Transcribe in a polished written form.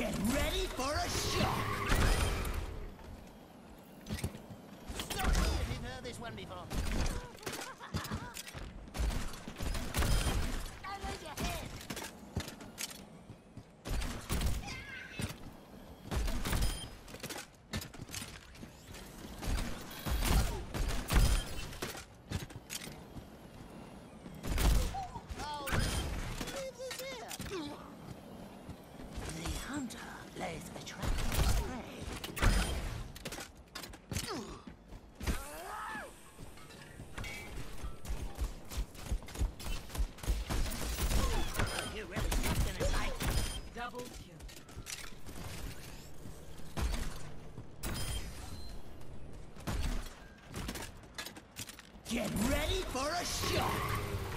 Get ready for a shock! Stop! You've heard this one before. Don't lose your head! Hunter lays a trap for prey. You really stuck in it, like Double kill. Get ready for a shock!